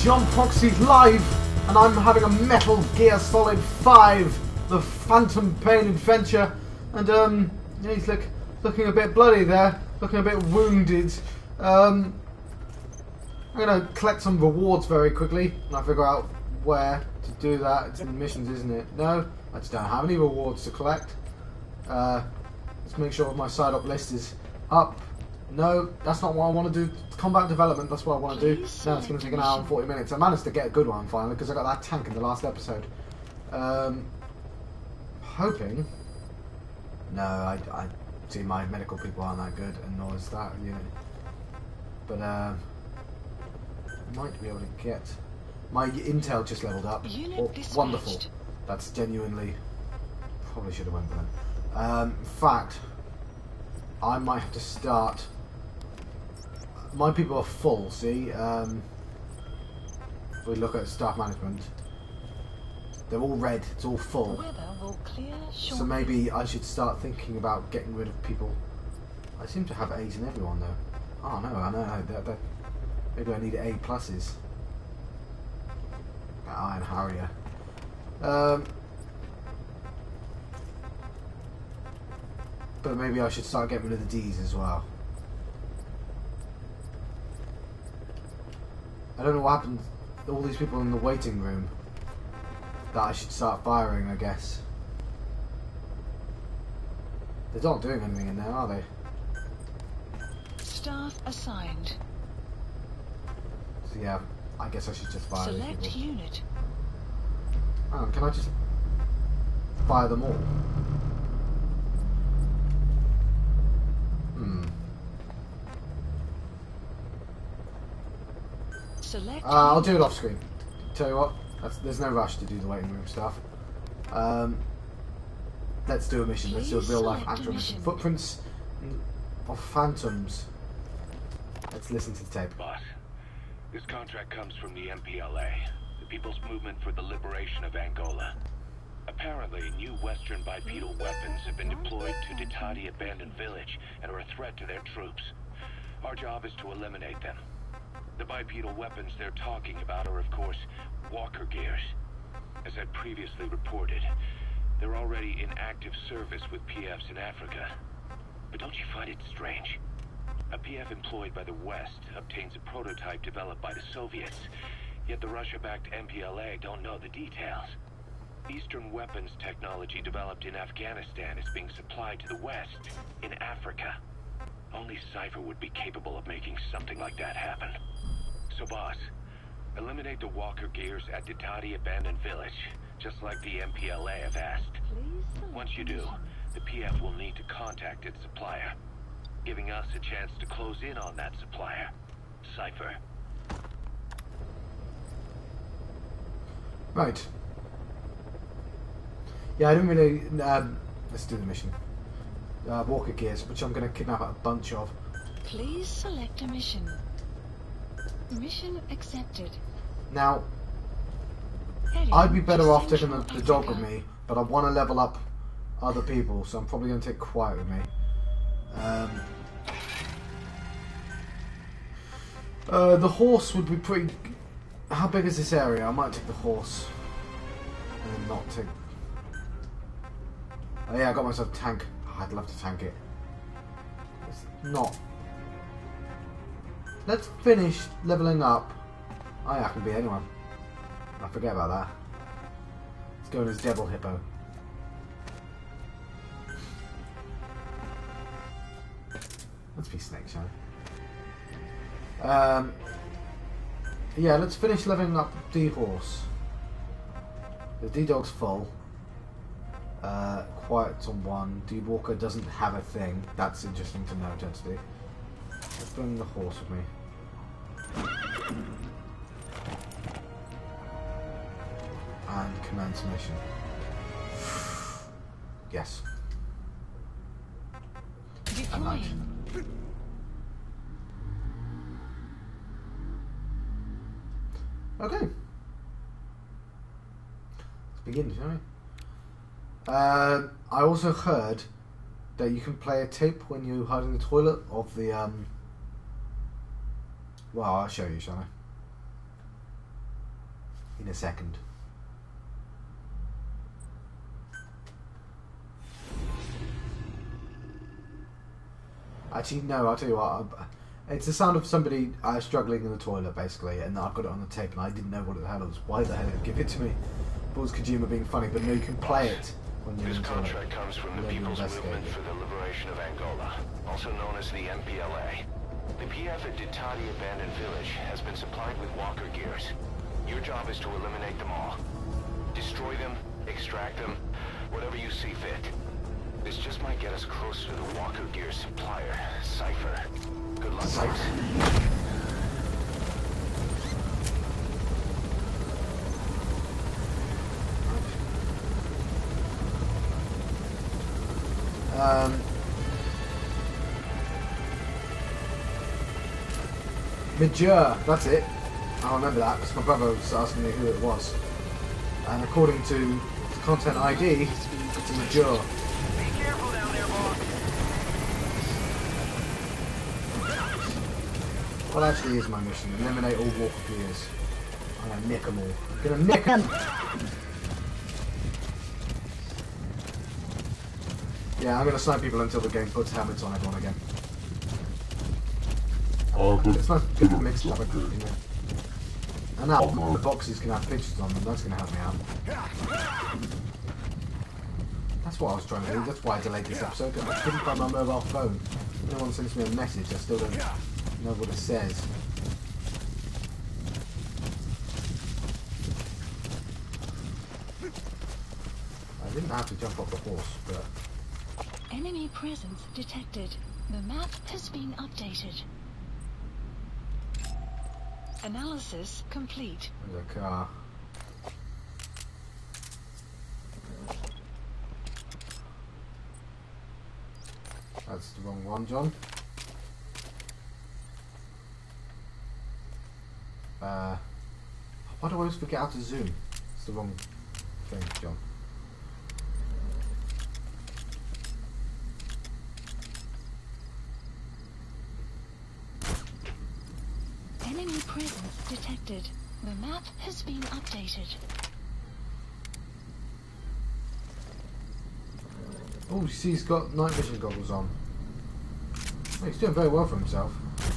John Proxy live, and I'm having a Metal Gear Solid 5, the Phantom Pain Adventure, and yeah, he's looking a bit bloody there, looking a bit wounded. I'm gonna collect some rewards very quickly, and I figure out where to do that. It's in the missions, isn't it? No, I just don't have any rewards to collect. Let's make sure my side up list is up. No, that's not what I want to do. Combat development, that's what I want to do. No, it's going to take an hour and 40 minutes. I managed to get a good one finally because I got that tank in the last episode. Hoping. No, I see my medical people aren't that good, and nor is that unit. But might be able to get my intel just leveled up. Oh, wonderful. That's genuinely probably should have went for that. In fact, I might have to start. My people are full, see? We look at staff management. They're all red, it's all full. So maybe I should start thinking about getting rid of people. I seem to have A's in everyone though. Oh no, I know. Maybe I need A pluses. Iron Harrier. But maybe I should start getting rid of the D's as well. I don't know what happened to all these people in the waiting room that I should start firing, I guess. They're not doing anything in there, are they? Staff assigned. So yeah, I guess I should just fire these people. Select unit. Oh, can I just fire them all? I'll do it off screen. Tell you what, there's no rush to do the waiting room stuff. Let's do a mission. Let's do a real life actual mission. Footprints of phantoms. Let's listen to the tape. Boss, this contract comes from the MPLA, the People's Movement for the Liberation of Angola. Apparently, new Western bipedal weapons have been deployed to Ditati Abandoned Village and are a threat to their troops. Our job is to eliminate them. The bipedal weapons they're talking about are, of course, walker gears. As I previously reported, they're already in active service with PFs in Africa. But don't you find it strange? A PF employed by the West obtains a prototype developed by the Soviets, yet the Russia-backed MPLA don't know the details. Eastern weapons technology developed in Afghanistan is being supplied to the West in Africa. Only Cypher would be capable of making something like that happen. So boss, eliminate the walker gears at Ditati Abandoned Village, just like the MPLA have asked. Once you do, the PF will need to contact its supplier, giving us a chance to close in on that supplier, Cypher. Right. Yeah, I didn't really... let's do the mission. Walker gears, which I'm going to kidnap a bunch of. Please select a mission. Mission accepted. Now, I'd be better off taking the dog with me, but I want to level up other people, so I'm probably going to take Quiet with me. The horse would be pretty... How big is this area? I might take the horse. And not take... Oh yeah, I got myself a tank. Oh, I'd love to tank it. It's not... Let's finish leveling up. Oh yeah, I can be anyone. I forget about that. Let's go in as Devil Hippo. Let's be Snake, shall we? Yeah, let's finish leveling up the D-Horse. The D-Dog's full. Quiet's on 1. D-Walker doesn't have a thing. That's interesting to know, gently. Let's bring the horse with me. And commence mission. Yes. At night. Okay. Let's begin, shall we? I also heard that you can play a tape when you hide in the toilet of the Well, I'll show you, shall I? in a second. Actually, no, I'll tell you what. It's the sound of somebody struggling in the toilet, basically, and I've got it on the tape, and I didn't know what the hell it was. Why the hell did it give it to me? Balls Kojima being funny, but no, you can play it when you're in the toilet. This contract comes from the People's Movement for the Liberation of Angola, also known as the MPLA. The PF at Ditati Abandoned Village has been supplied with walker gears. Your job is to eliminate them all. Destroy them, extract them, whatever you see fit. This just might get us closer to the walker gear supplier, Cypher. Good luck, folks. Major, that's it. I remember that because my brother was asking me who it was. And according to the content ID, it's a Major. Be careful down there, boss. Well, actually, is my mission: eliminate all walker gears. I'm gonna nick them all. I'm gonna nick them. Yeah, I'm gonna snipe people until the game puts helmets on everyone again. It's nice, good mix to have a group, you know. And now the boxes can have pictures on them. That's gonna help me out. That's what I was trying to do. That's why I delayed this episode. I couldn't find my mobile phone. No one sends me a message. I still don't know what it says. I didn't have to jump off the horse, but... Enemy presence detected. The map has been updated. Analysis complete. There's a car. That's the wrong one, John. Why do I always forget how to zoom? It's the wrong thing, John. Enemy presence detected. The map has been updated. Oh, you see he's got night vision goggles on. Oh, he's doing very well for himself.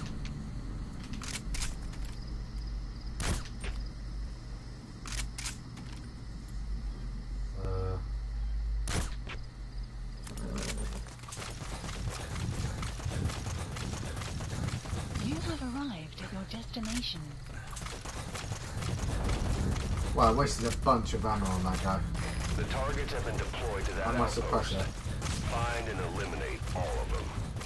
You have arrived at your destination. Well, I wasted a bunch of ammo on that guy. The targets have been deployed to that And my outpost. suppressor. Find and eliminate all of them.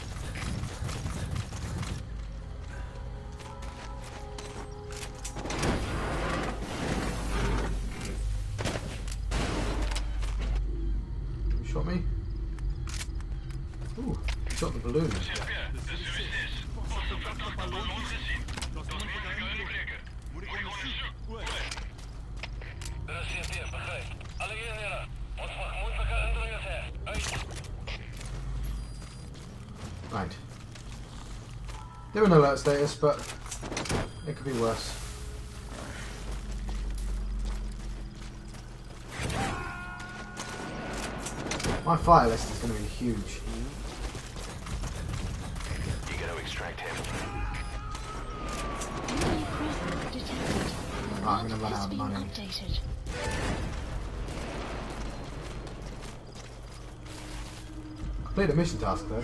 You shot me? Ooh, you shot the balloon. Right. They're in alert status, but it could be worse. My fire list is going to be huge. You gotta extract him. Enemy presence detected. The I'm map gonna run has out of been money. updated. Complete a mission task though.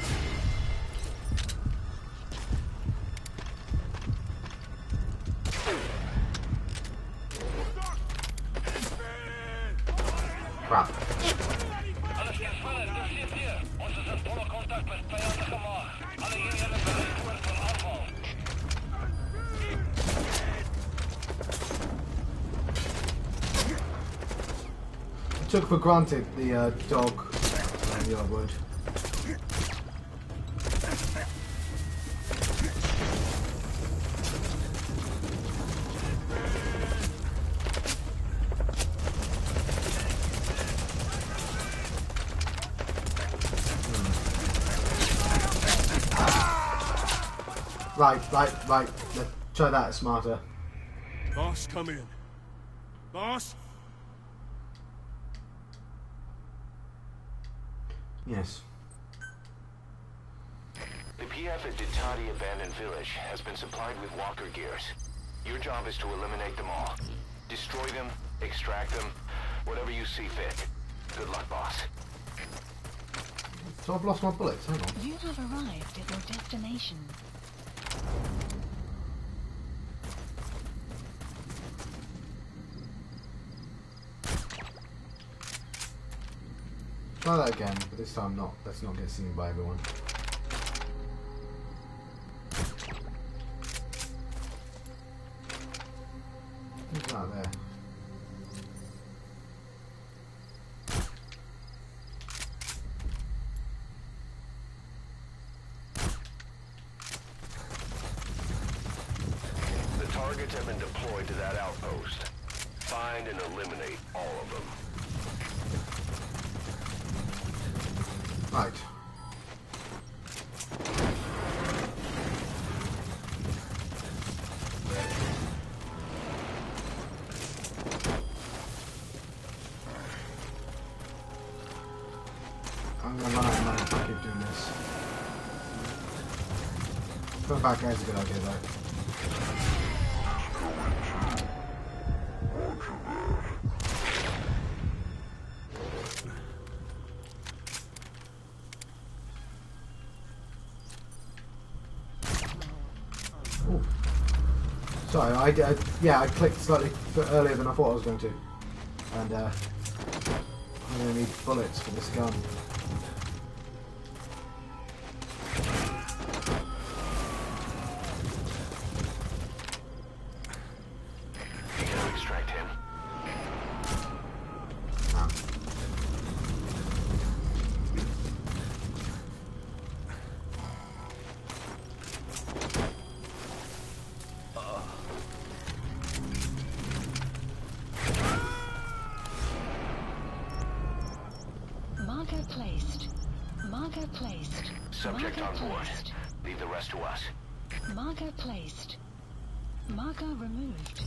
Crap. I took for granted the dog and the other wood. Right. Let's try that smarter. Boss, come in. Boss? Yes. The PF at Ditati Abandoned Village has been supplied with walker gears. Your job is to eliminate them all. Destroy them, extract them, whatever you see fit. Good luck, boss. So I've lost my bullets, hang on. You have arrived at your destination. Try that again, but this time not. Let's not get seen by everyone. Who's that there? The targets have been deployed to that outpost. Find and eliminate all of them. Right. I'm gonna run out of money if I keep doing this. Going back there is a good idea though. Ooh. Sorry, I clicked slightly earlier than I thought I was going to. And I'm going to need bullets for this gun. You gotta extract him. Marker placed. Marker placed. Subject Marker on board. placed. Leave the rest to us. Marker placed. Marker removed.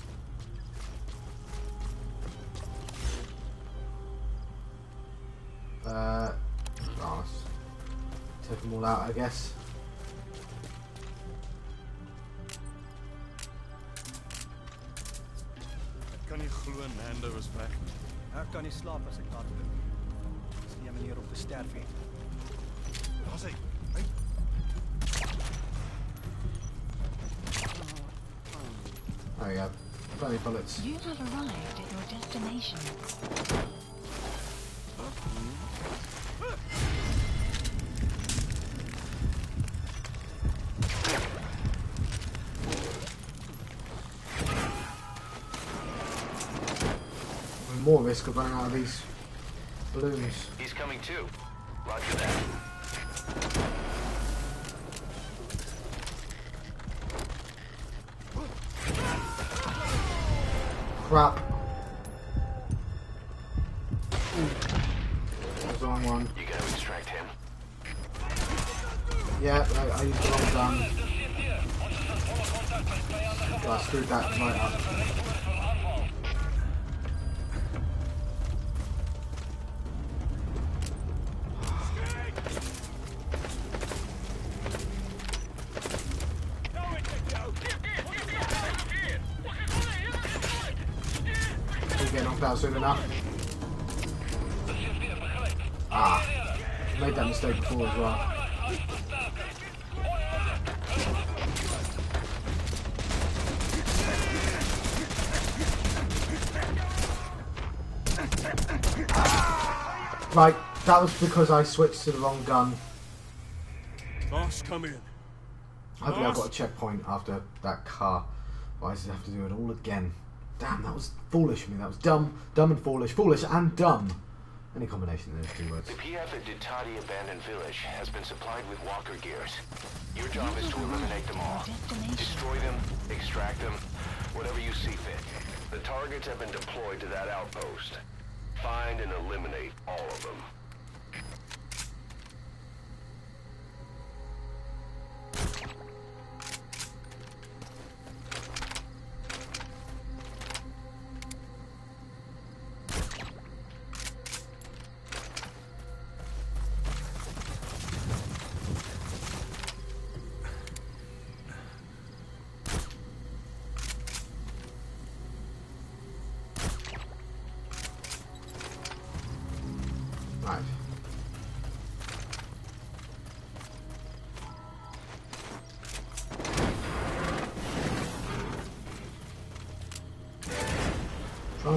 Oh, let's take them all out, I guess. Ek kan nie glo Nando is weg. Ek kan nie slaap as ek daar dink. Dis nie 'n manier om te sterf nie. Daar's hy. There we go. Plenty of bullets. You have arrived at your destination. More risk of running out of these balloons. He's coming too. Roger that. Crap. That's the wrong one. You gotta extract him. Yeah, I used the wrong gun. Oh, I screwed that right up. Get knocked out soon enough. Ah, made that mistake before as well. Right, that was because I switched to the wrong gun. Boss, come in. Hopefully I got a checkpoint after that car. But I just have to do it all again. Damn, that was foolish of me. That was dumb, dumb and foolish. Foolish and dumb. Any combination of those two words. The PF at Ditati Abandoned Village has been supplied with walker gears. Your job is to eliminate them all. Destroy them, extract them, whatever you see fit. The targets have been deployed to that outpost. Find and eliminate all of them.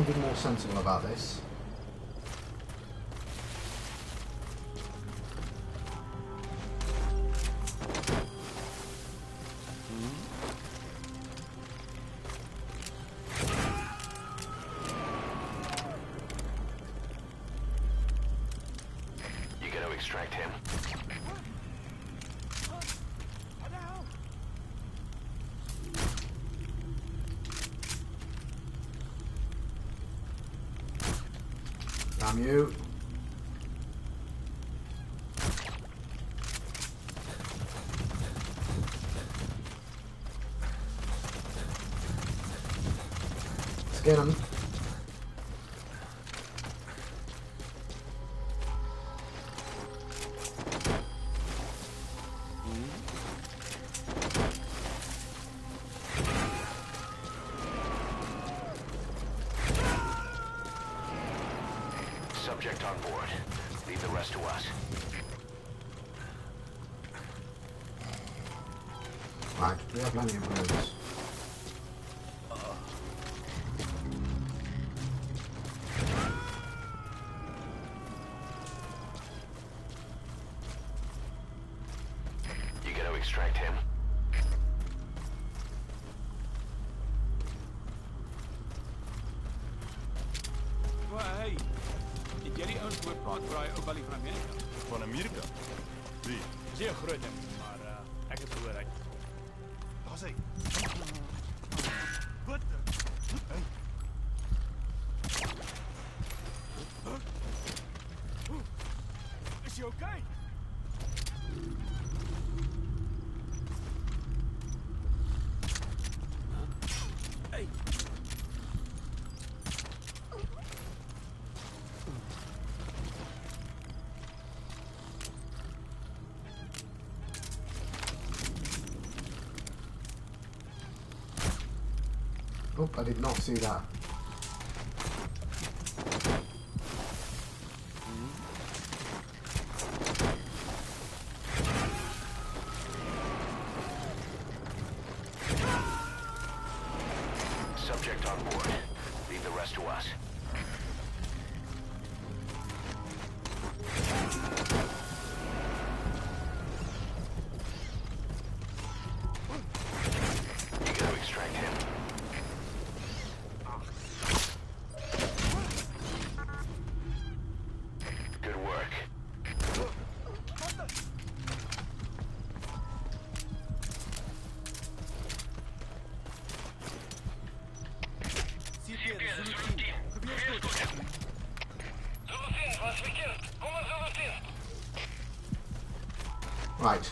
be more sensible about this. You gotta extract him. Damn you. Let's get him. Subject on board. Leave the rest to us. Right, we have plenty of roads. You gotta extract him. Hey, het jy die ouens gehoor praat oor daai ou balie van Amerika? Van Amerika? Wie? Zeer groot ding, maar ek het gehoor hy. Daar's hy. Wat? Hey. Is jy okay? Hey. Oh, I did not see that. Subject on board. Leave the rest to us. You gotta extract him. Good work. Right.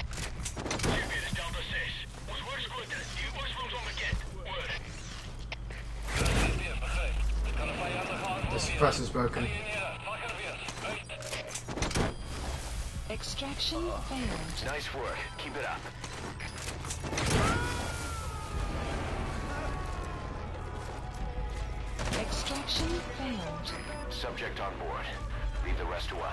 This suppressor's broken. Extraction failed. Nice work. Keep it up. Extraction failed. Subject on board. Leave the rest to us.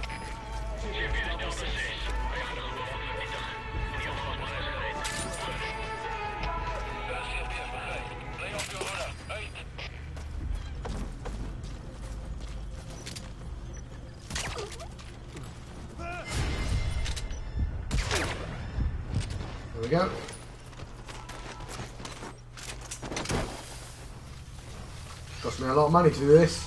There we go. Cost me a lot of money to do this.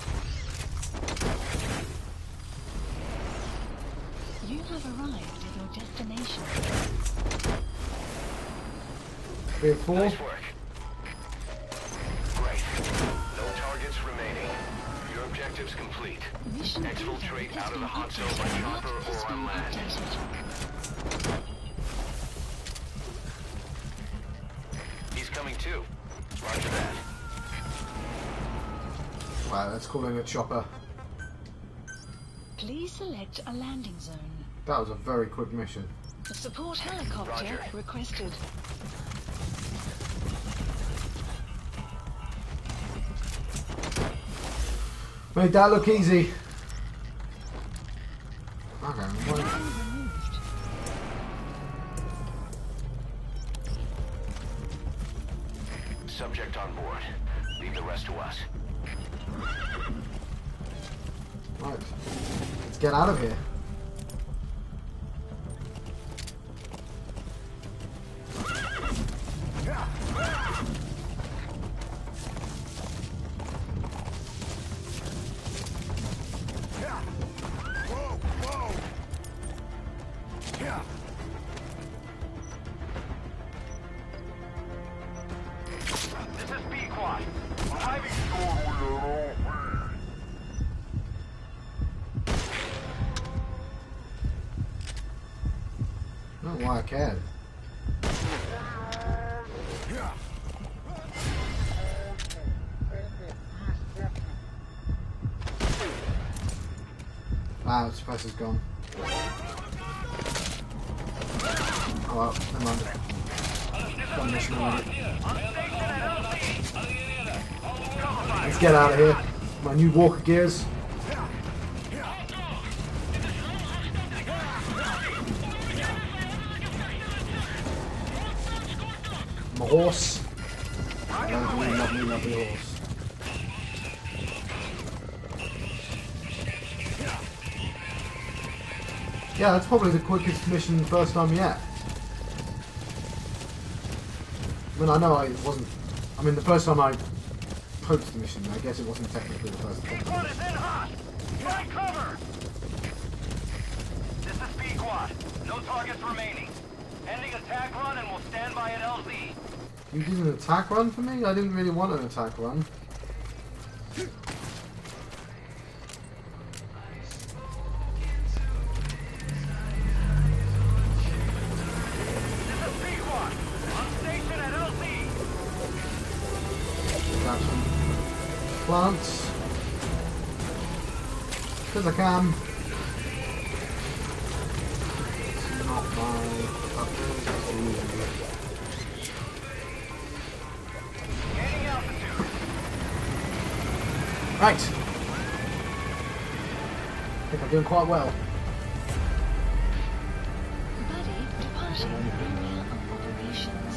You have arrived at your destination. 3 and 4. Nice work. Great. No targets remaining. Your objective's complete. Mission Exfiltrate has out of been the hot zone updated. by Map chopper has or on been land. updated. He's coming too. Roger that. Right, let's call in a chopper. Please select a landing zone. That was a very quick mission. Support helicopter Roger. requested. Made that look easy. Okay, well, Weapon removed. Subject on board. Leave the rest to us. Right. Let's get out of here. I don't know why I cared. Wow, its price is gone. Oh well, never mind. Got a mission already. Let's get out of here. My new walker gears. My horse. Lovely horse. Yeah, that's probably the quickest mission first time yet. I mean, I know I wasn't... I mean, the first time I approached the mission, I guess it wasn't technically the first time. Speedquad is in hot! Find cover! This is Speedquad. No targets remaining. Ending attack run and we'll stand by at LZ. You did an attack run for me? I didn't really want an attack run. Plants. Because I can. It's not my right. I think I'm doing quite well. Buddy, departing area of operations.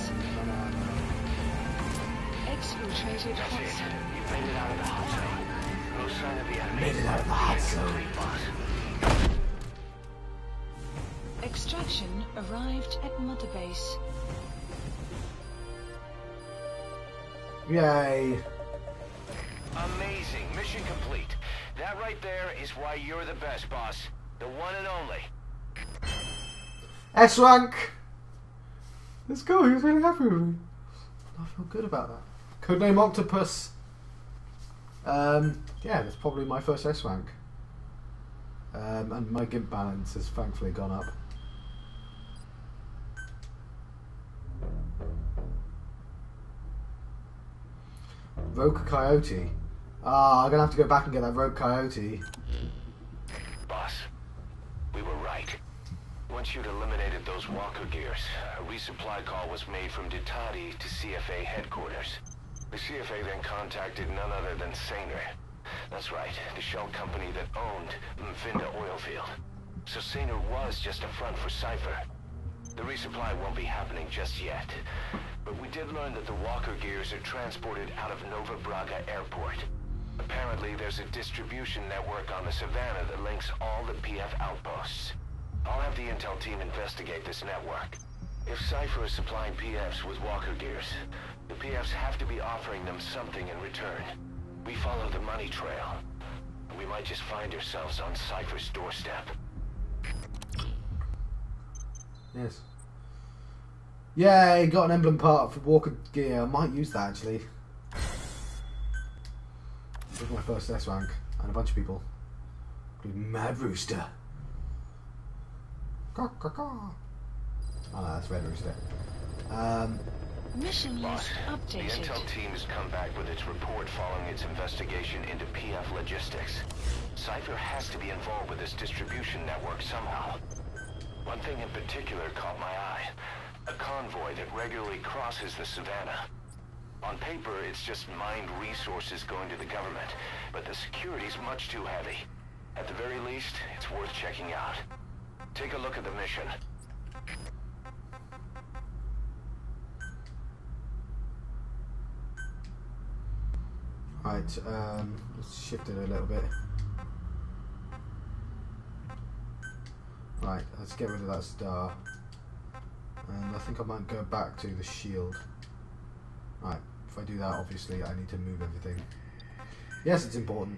Exfiltrated hot zone. Made it out of the hot zone. No sign of the enemy. Made it out of the hot zone. Extraction arrived at Mother Base. Yay. Amazing. Mission complete. That right there is why you're the best, boss. The one and only. S rank. Let's go. He was really happy with me. I feel good about that. Codename Octopus. Yeah, that's probably my first S rank. And my GIMP balance has thankfully gone up. Rogue Coyote. Ah, I'm gonna have to go back and get that Rogue Coyote. Boss, we were right. Once you'd eliminated those walker gears, a resupply call was made from Ditati to CFA headquarters. The CFA then contacted none other than Saner. That's right, the shell company that owned Mfinda Oilfield. So Saner was just a front for Cypher. The resupply won't be happening just yet. But we did learn that the walker gears are transported out of Nova Braga Airport. Apparently there's a distribution network on the Savannah that links all the PF outposts. I'll have the intel team investigate this network. If Cypher is supplying PFs with walker gears, the PFs have to be offering them something in return. We follow the money trail, and we might just find ourselves on Cypher's doorstep. Yes. Yay, got an emblem part for walker gear. I might use that actually. This is my first S rank, and a bunch of people, including Mad Rooster. Caw, caw, caw. Oh no, that's Red Rooster. Mission Boss, list the updated. intel team has come back with its report following its investigation into PF logistics. Cypher has to be involved with this distribution network somehow. One thing in particular caught my eye. A convoy that regularly crosses the Savannah. On paper, it's just mined resources going to the government, but the security's much too heavy. At the very least, it's worth checking out. Take a look at the mission. Right, let's shift it a little bit. Right, let's get rid of that star. And I think I might go back to the shield. Right, if I do that, obviously I need to move everything. Yes, it's important.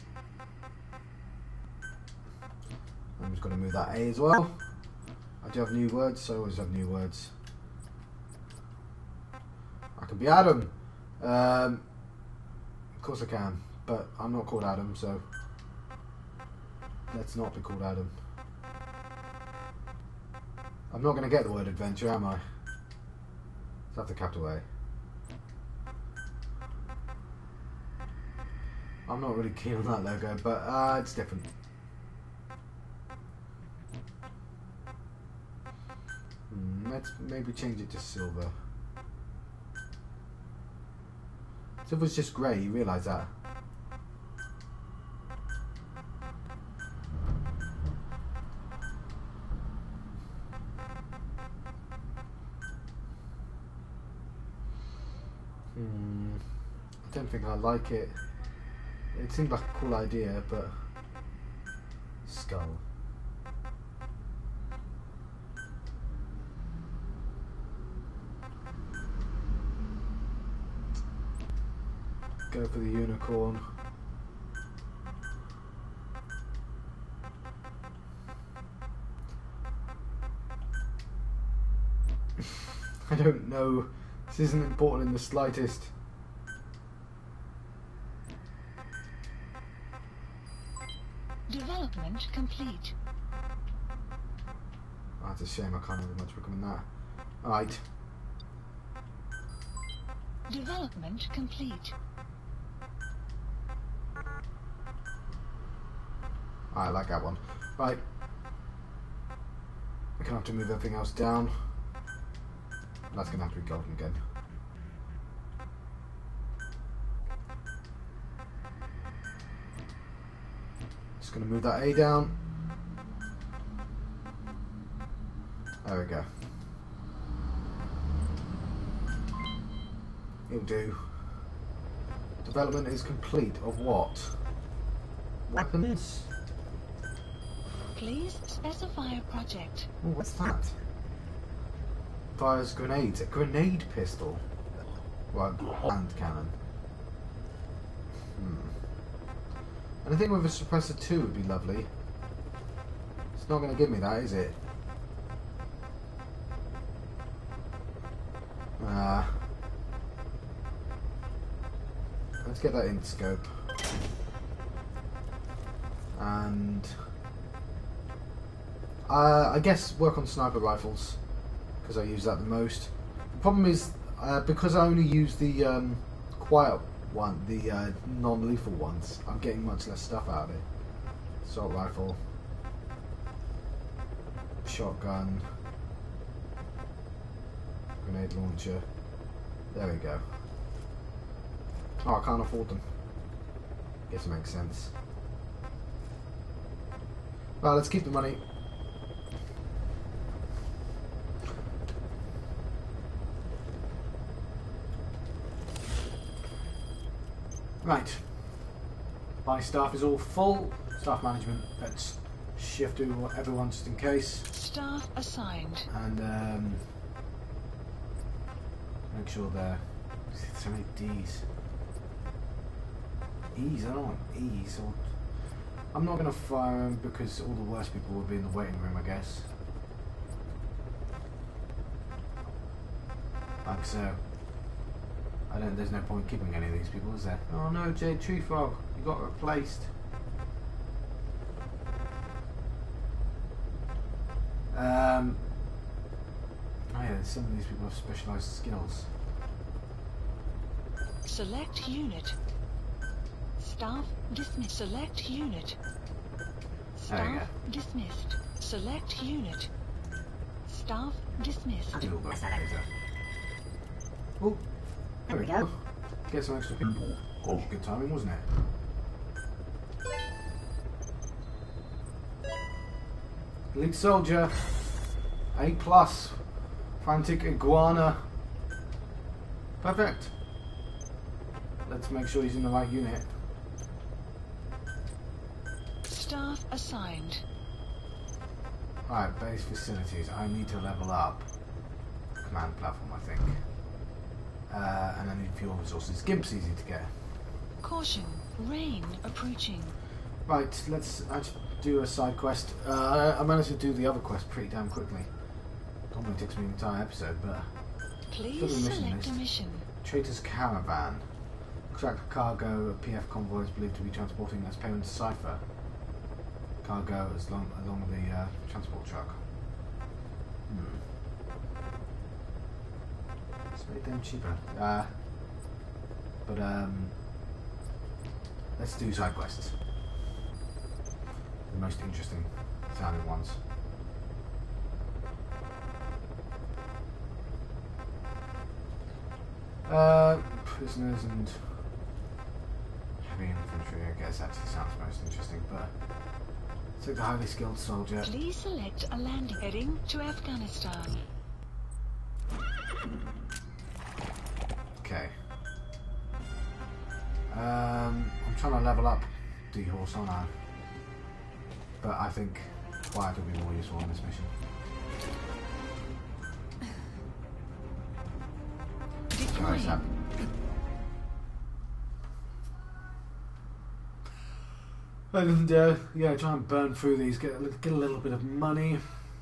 I'm just going to move that A as well. I do have new words, so I always have new words. I can be Adam. Of course I can, but I'm not called Adam, so let's not be called Adam. I'm not going to get the word adventure, am I? It's after capital A. I'm not really keen on that logo, but it's different. Let's maybe change it to silver. Silver's just grey, you realise that? I don't think I like it. It seemed like a cool idea, but skull. Go for the unicorn. I don't know. This isn't important in the slightest. Development complete. Oh, that's a shame. I can't have much recommend that. Alright. Development complete. I like that one. Right. We're gonna have to move everything else down. That's gonna have to be golden again. Just gonna move that A down. There we go. It'll do. Development is complete of what? Weapons. Please specify a project. Oh, what's that? Fires grenades. A grenade pistol. Well, hand cannon. Anything with a suppressor 2 would be lovely. It's not going to give me that, is it? Let's get that in scope. And I guess work on sniper rifles, because I use that the most. The problem is, because I only use the quiet one, the non-lethal ones, I'm getting much less stuff out of it. Assault rifle, shotgun, grenade launcher. There we go. Oh, I can't afford them. Guess it makes sense. Well, let's keep the money. Right. My staff is all full. Staff management. Let's shift to everyone just in case. Staff assigned. And make sure they're so many D's. E's, I don't want E's. Or I'm not going to fire them because all the worst people will be in the waiting room, I guess. Like so. There's no point keeping any of these people, is there? Oh no, Jade Tree Frog, you got replaced. Oh yeah, some of these people have specialised skills. Select unit. Staff dismissed. Select unit. Staff dismissed. Select unit. Staff dismissed. Oh, there we go. Get some extra people. Oh, good timing, wasn't it? Elite Soldier. A+. Frantic Iguana. Perfect. let's make sure he's in the right unit. Staff assigned. Alright, base facilities. I need to level up. Command platform, I think. And I need fuel resources. Gimp's easy to get. Caution, rain approaching. Right, let's do a side quest. I managed to do the other quest pretty damn quickly. Normally takes me an entire episode, but... Please select a mission. Traitor's Caravan. Track cargo, a PF convoy is believed to be transporting as payment to Cypher. Cargo along with the transport truck. It's very damn cheaper. But let's do side quests. The most interesting sounding ones. Prisoners and heavy infantry, I guess actually sounds most interesting, but let's take the highly skilled soldier. Please select a landing heading to Afghanistan. Okay. I'm trying to level up the horse, aren't I? But I think quiet will be more useful on this mission. Nice up. And yeah, try and burn through these, get a little bit of money.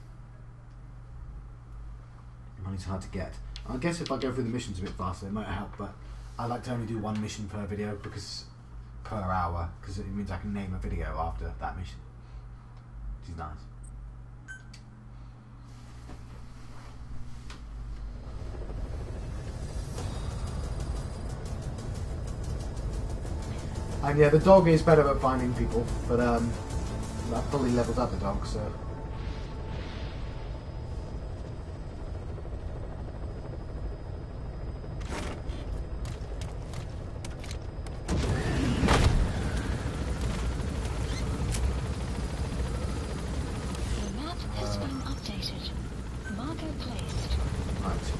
Money's hard to get. I guess if I go through the missions a bit faster, it might help, but I like to only do one mission per video, because per hour, because it means I can name a video after that mission, which is nice. And yeah, the dog is better at finding people, but I've fully leveled up the dog, so... The map has been updated. Marker placed. Right.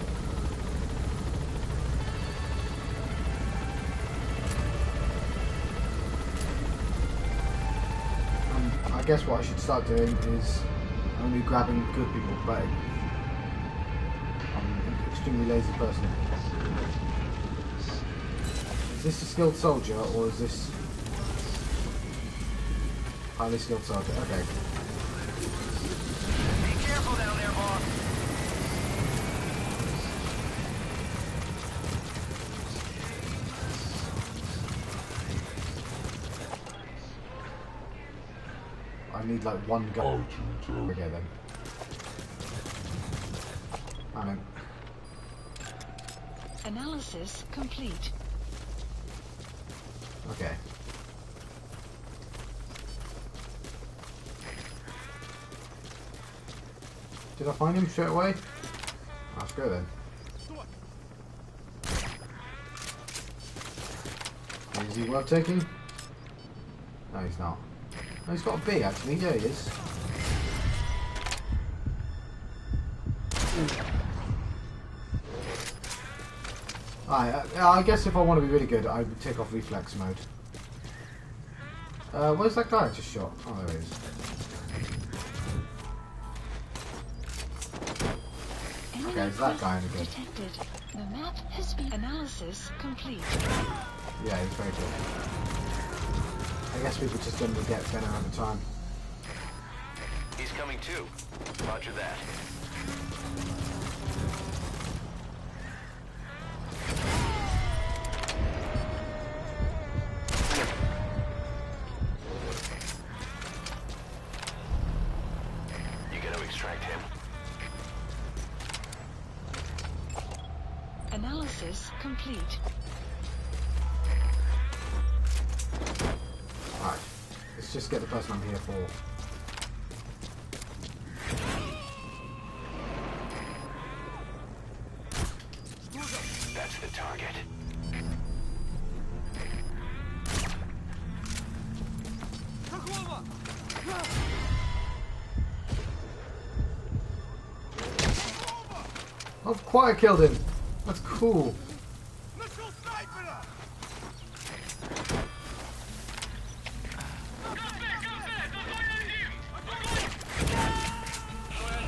I guess what I should start doing is only grabbing good people, but I'm an extremely lazy person. Is this a skilled soldier, or is this highly skilled soldier? Okay. Be careful down there, boss. I need like one gun. Okay then. I mean, Analysis complete. okay. Did I find him straight away? Let's go then. Is he worth taking? No, he's not. Oh, he's got a B actually. Yeah, he is. I guess if I want to be really good, I would take off reflex mode. Where's that guy I just shot? Oh, there he is. Okay, is that guy any good? Detected. The map has been analysis complete. Yeah, he's very good. I guess people just generally get better over time. He's coming too. Roger that. You gotta extract him. Analysis complete. Alright, let's just get the person I'm here for. That's the target. Oh, quite killed him. That's cool.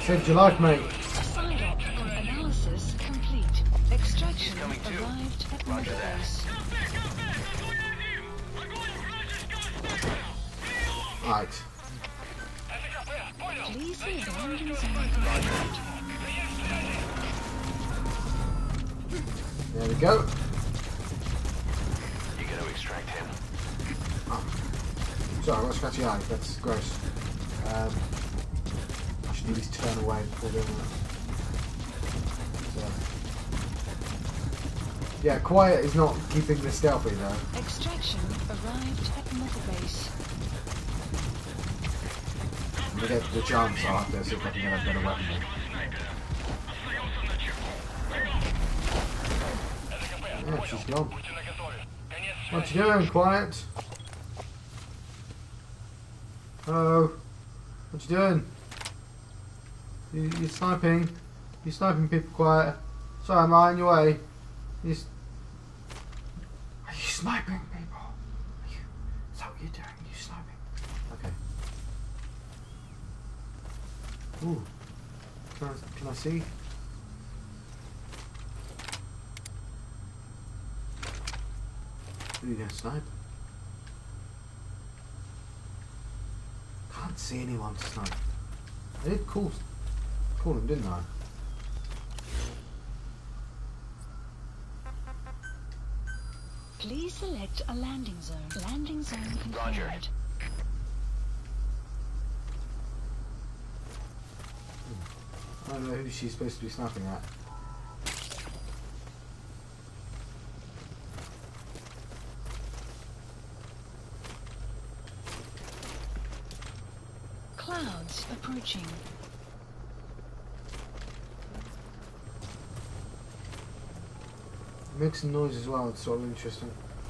Saved your life, mate. Side-op analysis complete. Extraction arrived at Mother Base. Right. Please leave landing zone confirmed. There we go. You gotta extract him. Oh. Sorry, I got a scratchy eye. That's gross. I should at least turn away before doing that. So. Yeah, quiet is not keeping this stealthy though. Extraction arrived at Mother Base. When we get the chance, I'll have to see if I can get a better weapon. Yeah, she's gone. What you doing, Quiet? Hello? What you doing? You're sniping. You're sniping people, Quiet. Sorry, am I in your way? Are you sniping people? Is that what you're doing? Are you sniping? Okay. Ooh. Can I see? Who are you going to snipe? Can't see anyone to snipe. I did call him, didn't I? Please select a landing zone. Landing zone confirmed. Roger. I don't know who she's supposed to be sniping at. Clouds approaching. Makes some noise as well, it's sort of interesting.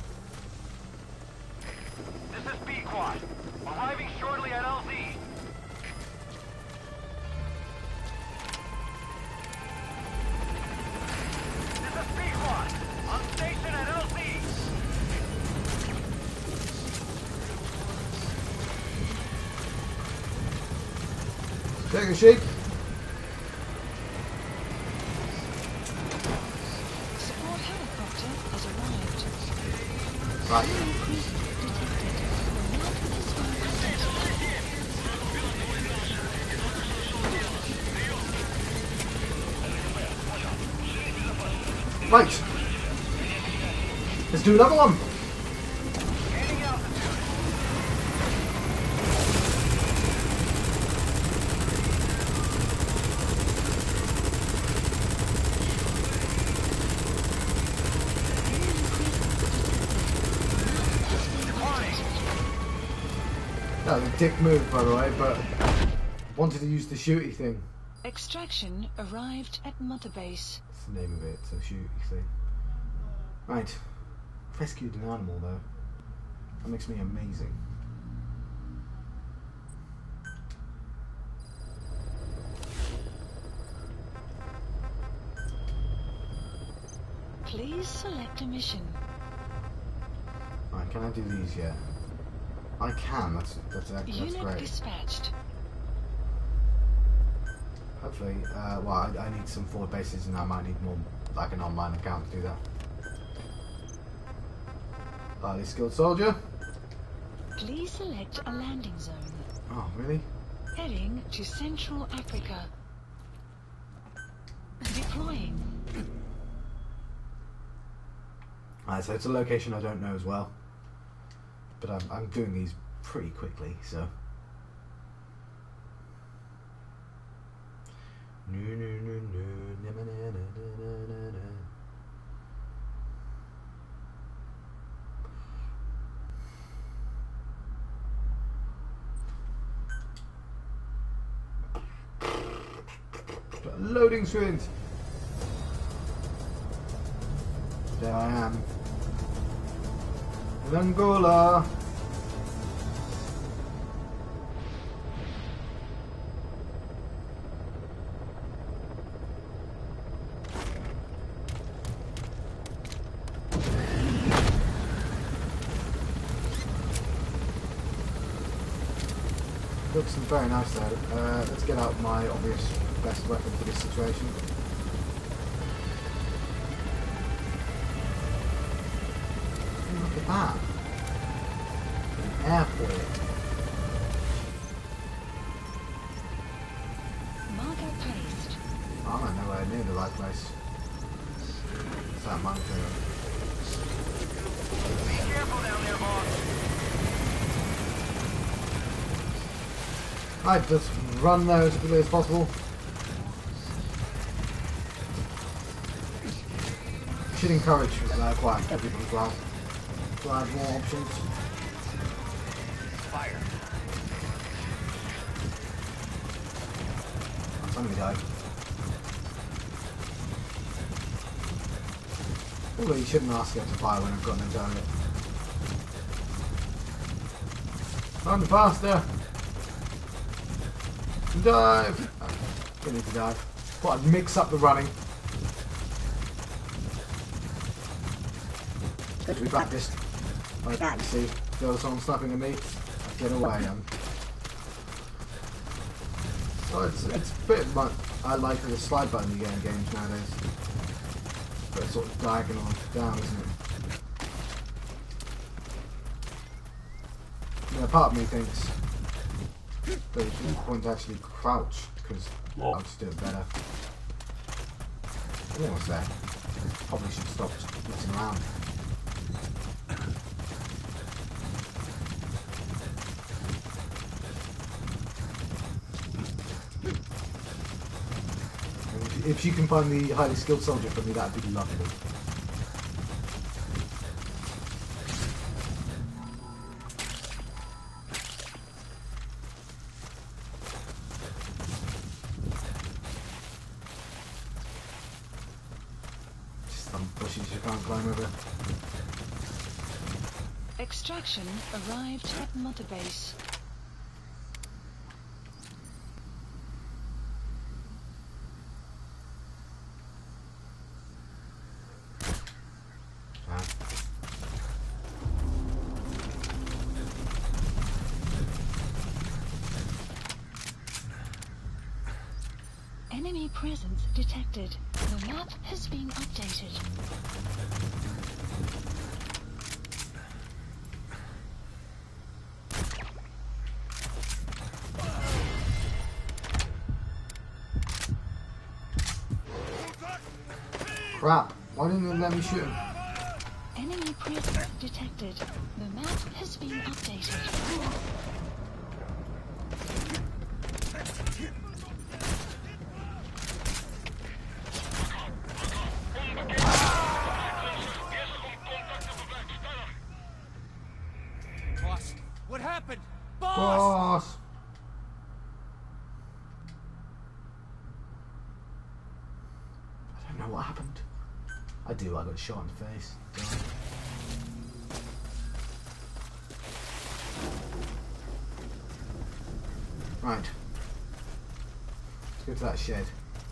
This is B-Quad. Arriving shortly at LZ. This is B-Quad. On station at LZ. Take a shake. Support helicopter has arrived. Right. Right. Let's do another one. That was a dick move, by the way, but wanted to use the shooty thing. Extraction arrived at Mother Base. That's the name of it, so shooty thing. Right. Rescued an animal, though. That makes me amazing. Please select a mission. Right, can I do these yet? I can, that's Unit great. dispatched. Hopefully, well, I need some forward bases and I might need more, like an online account to do that. Highly skilled soldier. Please select a landing zone. Oh, really? Heading to Central Africa. Deploying. Alright, so it's a location I don't know as well. But I'm doing these pretty quickly, so. Loading screens. There I am. In Angola. looks very nice though. Let's get out my obvious best weapon for this situation. Look at that. An airport. Marker placed. Oh, I'm nowhere near the right place. It's that mountain. Be careful down there, boss. I'd just run there as quickly as possible. Should encourage quite a few people as well to have more options. Fire. Somebody died. Although you shouldn't ask it to fire when I've got no target. Run faster! Dive! Oh, don't need to dive. Thought I'd mix up the running. We practiced. I can see. There was someone snapping at me. Get away, So it's a bit like I like the slide button you get in games nowadays. But it's sort of diagonal down, isn't it? Yeah, part of me thinks that it's no point to actually crouch because I'll just do it better. Almost there. Probably should stop messing around. If you can find the highly skilled soldier for me, that'd be lovely. Just some bushes you can't climb over. Extraction arrived at Mother Base. Enemy presence detected. The map has been updated. Crap! Why didn't it let me shoot him? Enemy presence detected. The map has been updated. Boss, what happened? Boss! Boss! I don't know what happened. I do, I got shot in the face. Right. Let's go to that shed.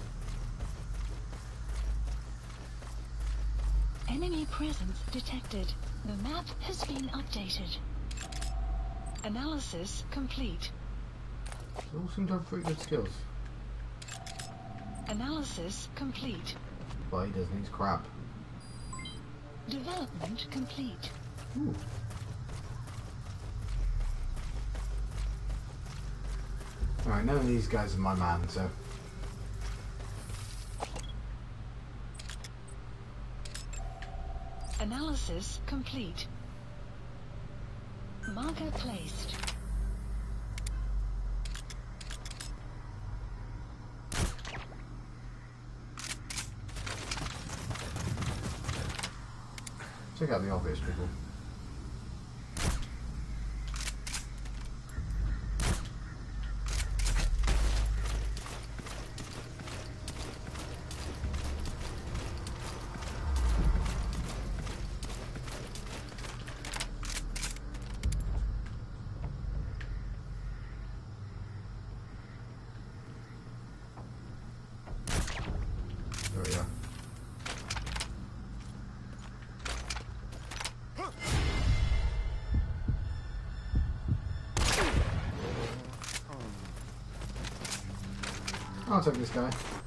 Enemy presence detected. The map has been updated. Analysis complete. They all seem to have pretty good skills. Analysis complete. But he doesn't, he's crap. Development complete. Ooh. Alright, none of these guys are my man, so... Analysis complete. Marker placed. Check out the obvious people. There we go. I'll take this guy.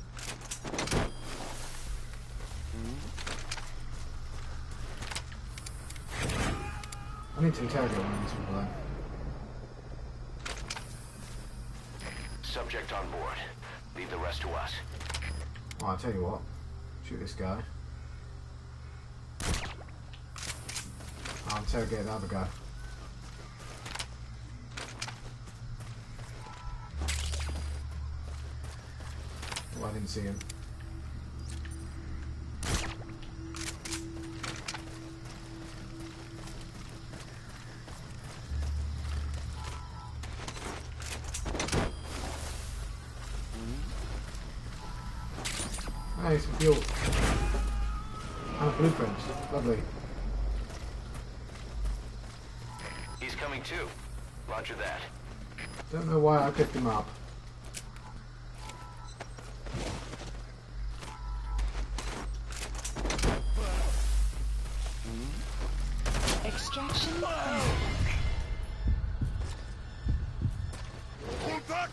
I need to interrogate one of these people then. Subject on board. Leave the rest to us. Oh, I'll tell you what. Shoot this guy. I'll interrogate the other guy. Oh, I didn't see him. Hey, some fuel. And a blueprint. Lovely. He's coming too. Roger that. Don't know why I picked him up. Extraction. Contact!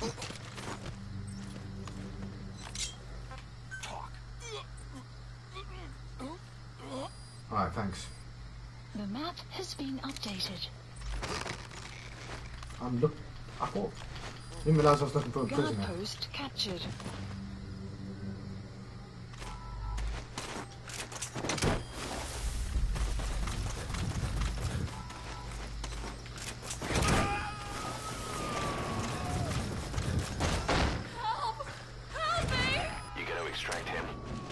Alright, thanks. The map has been updated. I thought. Didn't realise I was looking for a Guard prisoner. post captured. You gotta extract him.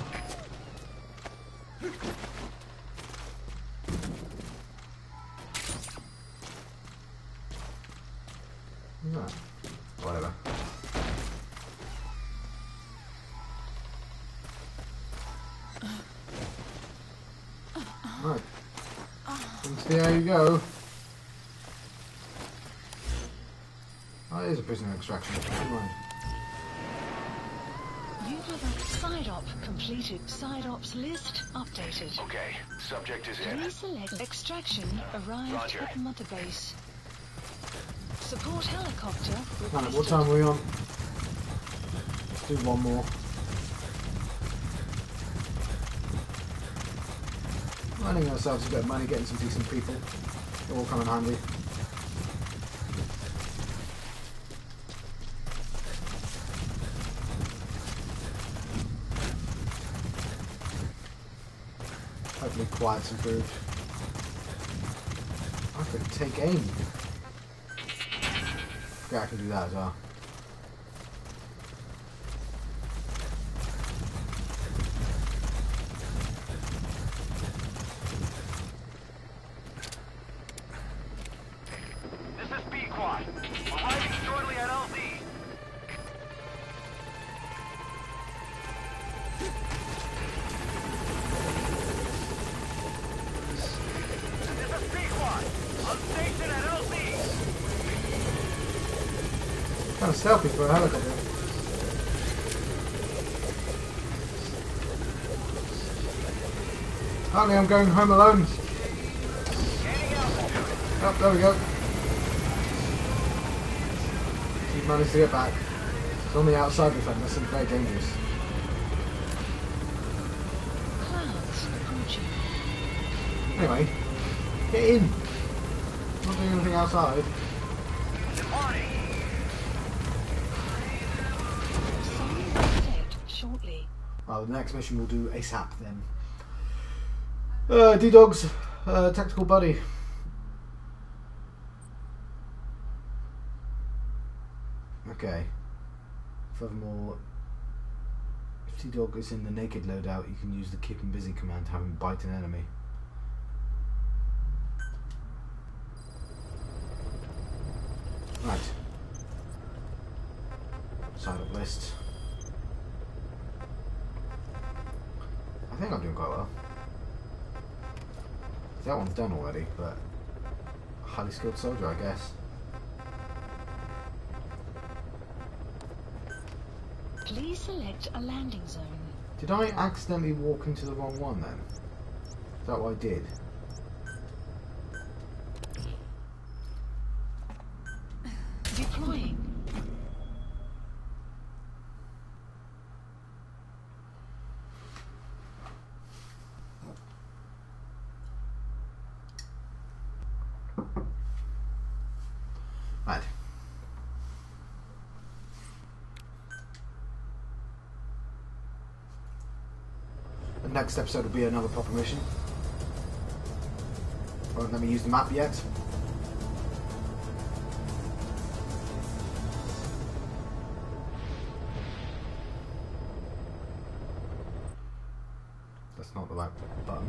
No. Whatever. Right. Let's see how you go. Oh, it is a prisoner extraction. Never mind. You have a side op completed. Side ops list updated. Okay. Subject is in. Please select extraction arrived Roger. at Mother Base. Support helicopter Right, requested. what time are we on? Let's do one more. Running ourselves a bit of money, getting some decent people. They'll all come in handy. Hopefully quiet's improved. I could take aim. Yeah, I can do that as well. This is B-Quad. Arriving shortly at LZ. This is B-Quad. On station at LZ. Kind of stealthy for a helicopter. Apparently I'm going home alone. Oh, there we go. He's managed to get back. It's on the outside of the fence. That's very dangerous. Clouds approaching. Anyway, get in. Not doing anything outside. Departing. Sun will set shortly. Well, the next mission we'll do ASAP then. D-Dog's tactical buddy. Okay. Furthermore, if T-Dog is in the naked loadout, you can use the keep him busy command to have him bite an enemy. Right. Side up list. I think I'm doing quite well. That one's done already, but a highly skilled soldier, I guess. Please select a landing zone. Did I accidentally walk into the wrong one then? Is that what I did? Deploying. Next episode will be another proper mission. Won't let me use the map yet. That's not the right button.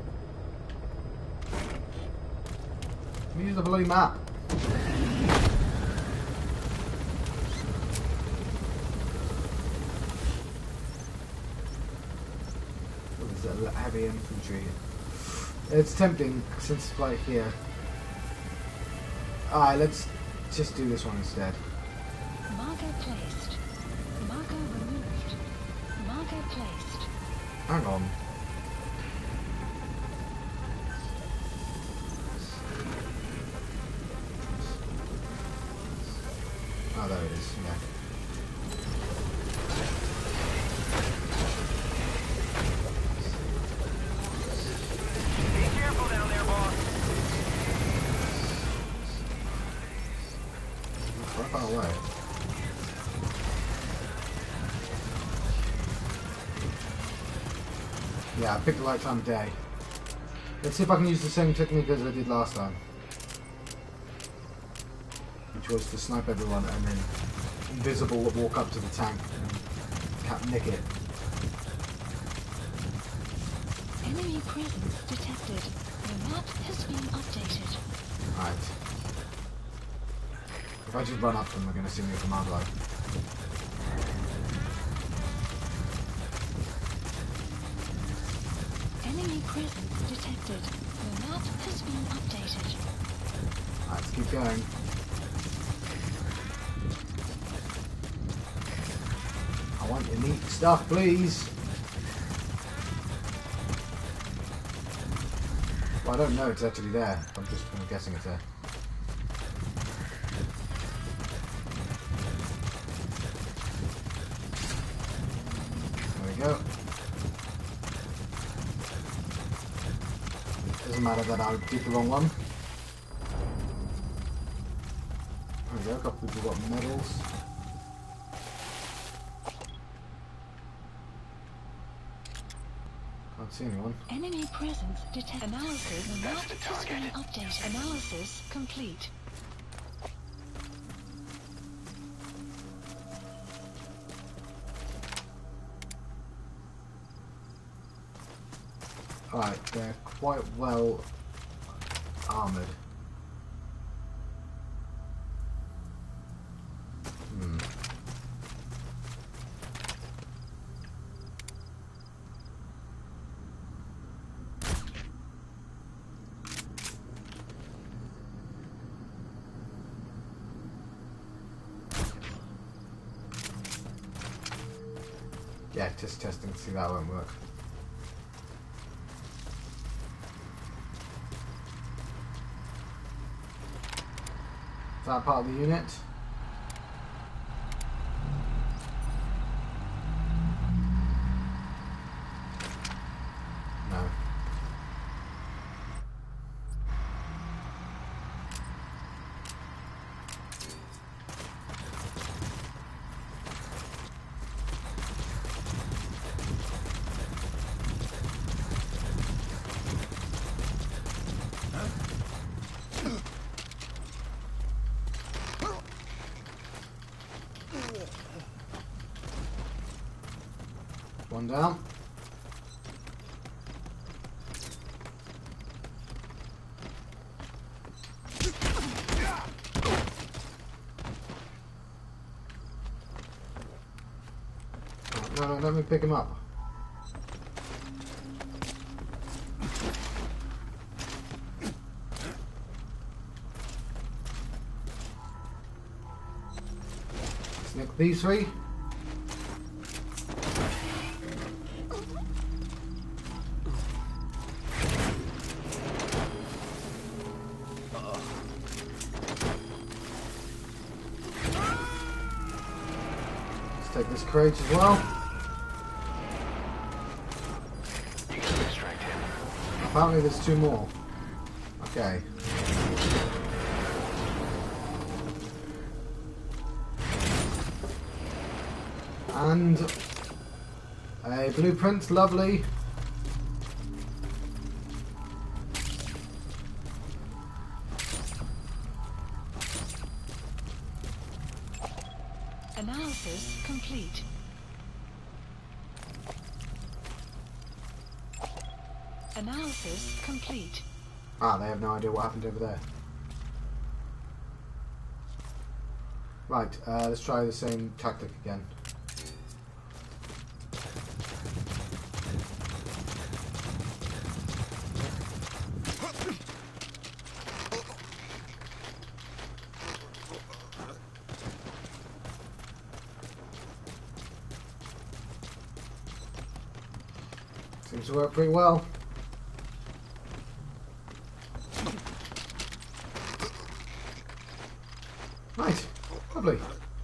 Let me use the bloody map. Heavy infantry. It's tempting since it's right here. Alright, let's just do this one instead. Marker placed. Marker removed. Marker placed. Hang on. Oh, there it is. Yeah. Away. Yeah, I picked the right time of day. Let's see if I can use the same technique as I did last time. Which was to snipe everyone and then invisible walk up to the tank and nick it. Enemy presence detected. The map has been updated. Right. If I just run up to them, they're going to see me a command line. Enemy presence detected. The map has been updated. Right, let's keep going. I want your neat stuff, please. Well, I don't know it's actually there. I'm guessing it's there. Go. Doesn't matter that I did the wrong one. There we go, a couple people got medals. Can't see anyone. Enemy presence detected. Analysis. The map has been updated. Analysis complete. Right, they're quite well armoured. Yeah, just testing to see that won't work. Is that part of the unit? No. One down. No, let me pick him up. Snick these three. Take this crate as well. You can distract him. Apparently there's two more. Okay. And a blueprint, lovely. complete. Analysis complete. Ah, they have no idea what happened over there. Right, let's try the same tactic again. Seems to work pretty well. Right, lovely.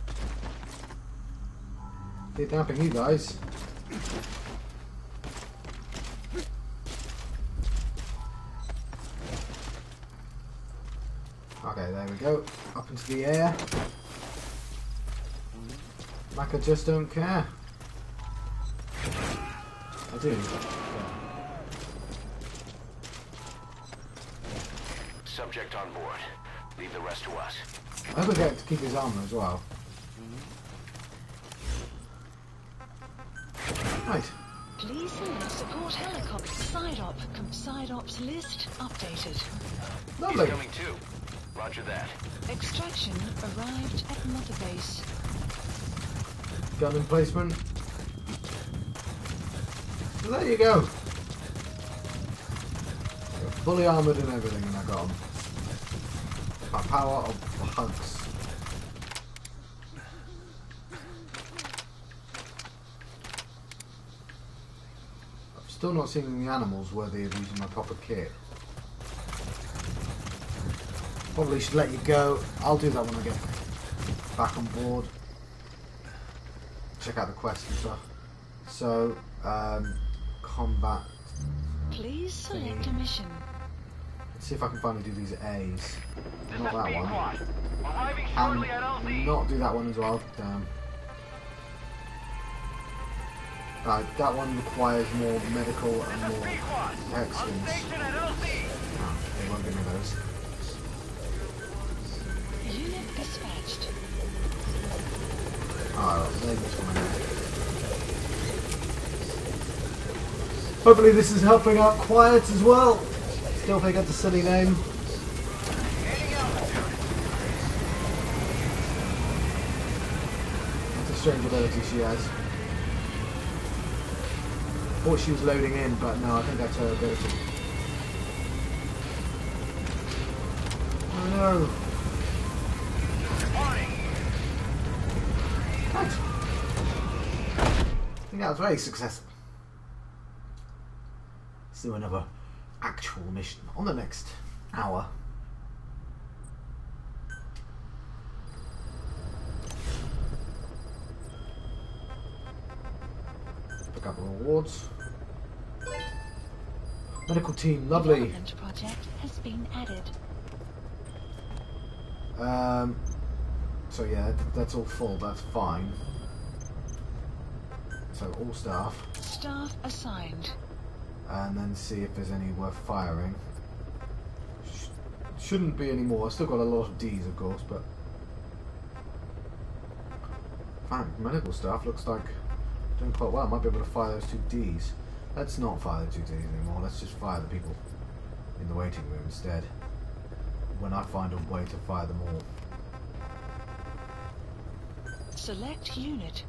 Kidnapping you guys. Okay, there we go. Up into the air. Like I just don't care. I do. Subject on board. Leave the rest to us. I hope I get to keep his armor as well. Right. Please select support helicopter. Side ops list updated. Lovely. He's coming too. Roger that. Extraction arrived at Mother Base. Gun emplacement. So there you go. Fully armoured and everything, and I got them. My power of the hugs. I've still not seen any animals worthy of using my proper kit. Probably should let you go. I'll do that when I get back on board. Check out the quest and stuff. So, combat. Please select a mission. Let's see if I can finally do these A's. This Not is that B one. Squad. Arriving shortly at LZ. And not do that one as well. Damn. Right, that one requires more medical and This is more B Squad. On excellence. station at LZ. Oh, they won't give me those. Unit dispatched. Oh, maybe it's fine. Hopefully this is helping out Quiet as well. Still think it's a silly name. Gaining altitude. That's a strange ability she has. Thought she was loading in, but no, I think that's her ability. Oh no. Warning. Right. I think that was very successful. Let's do another actual mission on the next hour. Pick up rewards. Medical team, lovely. Development project has been added. So yeah, that's all full, that's fine. So all staff. Staff assigned. And then see if there's any worth firing. Shouldn't be any more. I've still got a lot of D's, of course, but fine. Medical staff looks like doing quite well. Might be able to fire those 2 D's. Let's not fire the 2 D's anymore. Let's just fire the people in the waiting room instead. When I find a way to fire them all. Select unit.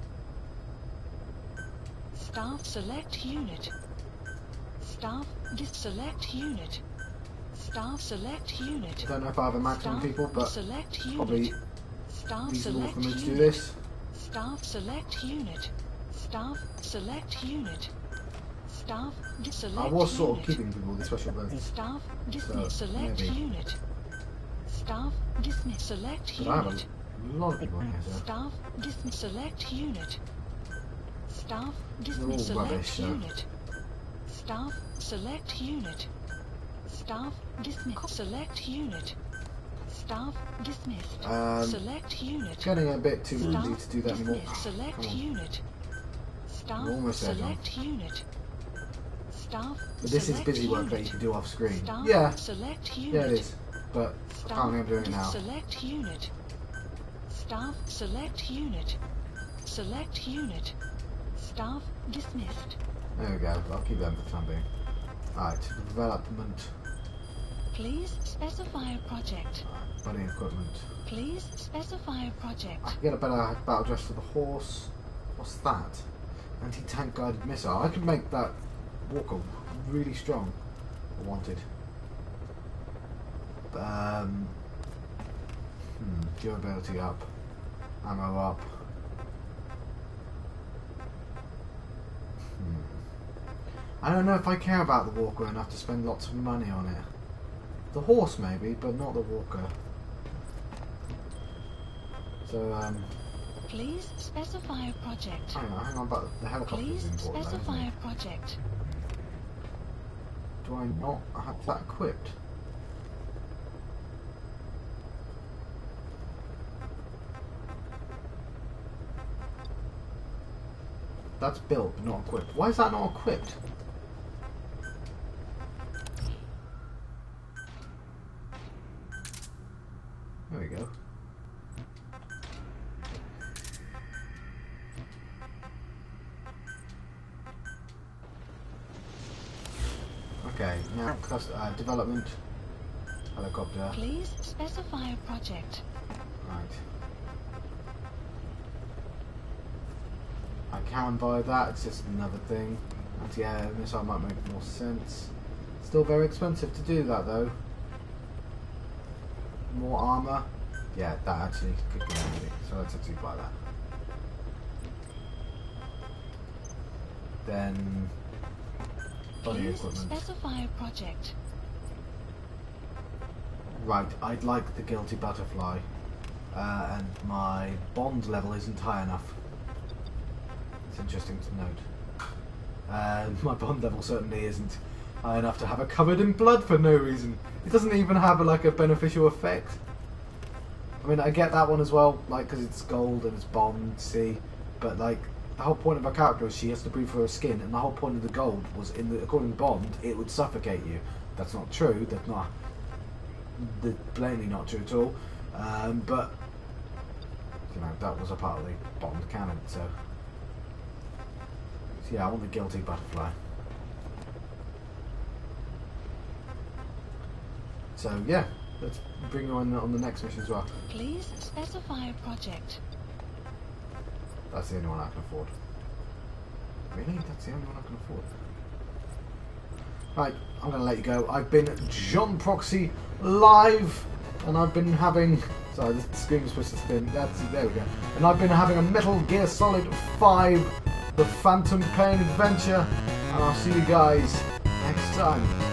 Staff select unit. Staff select unit. Staff select unit. I don't know if I have a maximum Staff people, but select probably unit. Staff reasonable select for me to do unit. this. Staff select unit. Staff select unit. Staff select I was sort of unit. keeping people with special abilities. Staff So, dismiss select maybe. unit. Staff dismiss select But I have unit. a lot of people in here, so Staff dismiss select unit. Staff all dismiss select rubbish, so. unit. Staff select unit. Staff dismiss select unit. Staff dismissed. Select unit. it's getting a bit too Staff easy to do that anymore. dismiss select Come on. unit. Staff We're almost there, John. select unit. Staff But this is select busy work that unit. you can do off screen. Staff Yeah, select unit. yeah it is. But Staff apparently I'm doing it now. select unit. Staff select unit. Select unit. Staff dismissed. There we go. I'll keep them for the time being. Alright, development. Please specify a project. Buddy equipment. Please specify a project. I can get a better battle dress for the horse. What's that? Anti-tank guided missile. I could make that walker really strong. I wanted. Durability up. Ammo up. I don't know if I care about the walker enough to spend lots of money on it. The horse maybe, but not the walker. So, Please specify a project. hang on, but the helicopter Please is important though, specify isn't a it? project. Do I not have that equipped? That's built, but not equipped. Why is that not equipped? There we go. Okay, now development helicopter. Please specify a project. Right. I can buy that, it's just another thing. Anti-air missile might make more sense. Still very expensive to do that though. More armour. Yeah, that actually could be handy. So let's actually buy that. Then body Please equipment. specify a project. Right, I'd like the Guilty Butterfly. And my bond level isn't high enough. It's interesting to note. My bond level certainly isn't high enough to have it covered in blood for no reason. It doesn't even have like a beneficial effect. I mean, I get that one as well, like because it's gold and it's Bond, see, but like the whole point of her character is she has to breathe through her skin, and the whole point of the gold was, according to Bond, it would suffocate you. That's not true. That's plainly not true at all. But you know, that was a part of the Bond canon. So yeah, I want the Guilty Butterfly. So yeah, let's bring you on the next mission as well. Please specify a project. That's the only one I can afford. Really? That's the only one I can afford. Right, I'm going to let you go. I've been John Proxy live, and I've been having... Sorry, the screen was supposed to spin. There we go. And I've been having a Metal Gear Solid 5, The Phantom Pain Adventure, and I'll see you guys next time.